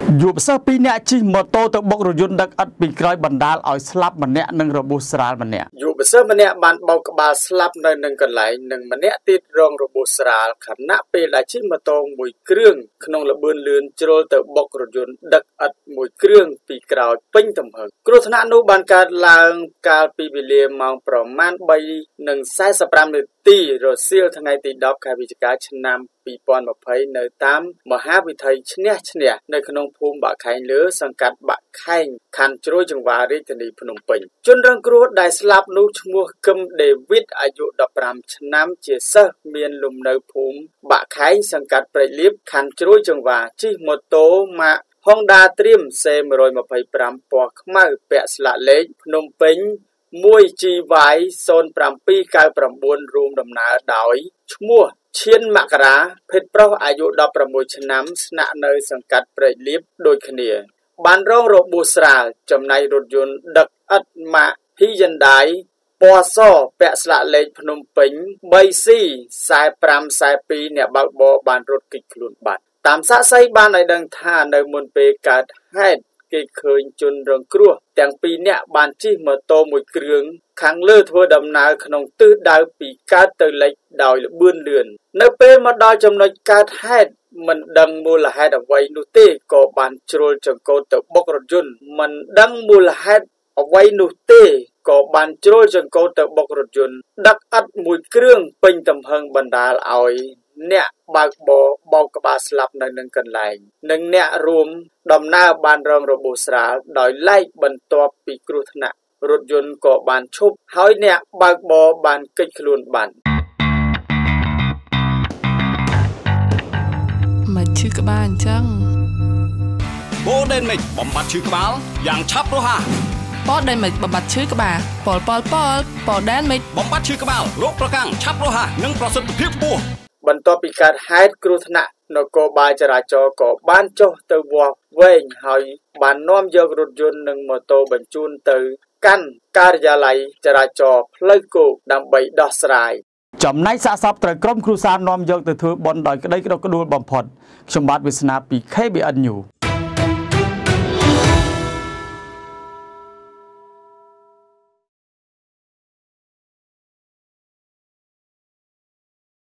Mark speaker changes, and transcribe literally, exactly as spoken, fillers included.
Speaker 1: Dụ sơ pi nẹ chi mô tô tự bốc rồi dùn đặc ất bị cõi bần đá ỏi slap mà nẹ nâng rồi bố sral mà nẹ.
Speaker 2: Dụ sơ mà nẹ bàn bầu cả bà slap nơi nâng cần lại nâng mà nẹ tít rong rồi bố sral khả nạ bê là chi mô tô mùi krương khăn là bươn lươn trô tự bốc rồi dùn đặc ất mùi krương bị cõi bênh tầm hờn. Cô thân hạ nụ bàn cả làng cả bì bì lìa mongប្រមាណបីនិងสี่สิบห้าនាទីរសៀលថ្ងៃទីដប់ខែវិច្ឆិកាឆ្នាំពីរពាន់ยี่สิบនៅតាមមហាវិថីឈ្នះឈ្នះនៅក្នុងភូមិបាក់ខែងលើសង្កាត់បាក់ខែងខណ្ឌជ្រោយចង្វាររាជធានីភ្នំពេញជនរងគ្រោះដែលស្លាប់នោះឈ្មោះគឹមដេវីតអាយុ15ឆ្នាំជាសិស្សមានលំនៅភូមិបាក់ខែងសង្កាត់ព្រែកលៀបខណ្ឌជ្រោយចង្វារជិះម៉ូតូម៉ាកHonda Trim C một trăm hai mươi lămពណ៌ខ្មៅពាក់ស្លាកលេខភ្នំពេញone G Y zero seven nine nineរួមដំណើរដោយឈ្មោះឈៀនមករាភេទប្រុសអាយុ16ឆ្នាំស្នាក់នៅសង្កាត់ព្រែកលៀបដូចគ្នាបានរងរបួសស្រាលចំណែករថយន្តដឹកឥដ្ឋម៉ាក Hyundai ពណ៌សពាក់ស្លាកលេខភ្នំពេញthree C four five four twoអ្នកបើកបរបានរត់គេចខ្លួនបាត់តាមសាកសីបានឲ្យដឹងថានៅមុនពេលកើតហេតុគេឃើញជនរងគ្រោះទាំងពីរនាក់បានជិះម៉ូតូមួយគ្រឿងខាងលើធ្វើដំណើរក្នុងទិសដៅពីកើតទៅលិចដោយល្បឿនលឿននៅពេលមកដល់ចំណុចកើតហេតុមិនដឹងមូលហេតុអ្វីនោះទេក៏បានជ្រុលចង្កូតទៅបុករថយន្តមិនដឹងមូលហេតុអ្វីនោះទេក៏បានជ្រុលចង្កូតទៅបុករថយន្តដឹកឥដ្ឋមួយគ្រឿងពេញទំហឹងបណ្ដាលឲ្យអ្នកបើកបរបោកក្បាលស្លាប់នៅនឹងកន្លែងនិងអ្នករួមដំណើរបានរងរបួសស្រាលដោយឡែកបន្ទាប់ពីគ្រោះថ្នាក់រថយន្តក៏បានឈប់ហើយអ្នកបើកបរបានគេចខ្លួនបាន
Speaker 3: មកឈឺក្បាលអញ្ចឹង
Speaker 4: បូដេនមិចបំបត្តិឈឺក្បាលយ៉ាងឆាប់រហ័ស
Speaker 3: ប៉ដេនមិចបំបត្តិឈឺក្បាលប៉លប៉លប៉លប៉ដេនមិច
Speaker 4: បំបត្តិឈឺក្បាលរោគប្រកាំងឆាប់រហ័សនិងប្រសិទ្ធភាពខ្ពស់
Speaker 2: បន្ទាប់ពីកើតហេតុគ្រោះថ្នាក់នគរបាលចរាចរណ៍ក៏បានចុះទៅវាស់វែងហើយបាននាំយករថយន្តនិងម៉ូតូបញ្ជូនទៅកាន់ការិយាល័យចរាចរណ៍ផ្លូវគោកដើម្បីដោះស្រាយ
Speaker 1: ចំណែកសាកសពត្រូវក្រុមគ្រួសារនាំយកទៅធ្វើបុណ្យដោយក្តីក្តុកក្តួលបំផុតខ្ញុំបាទវាសនាពី K B N News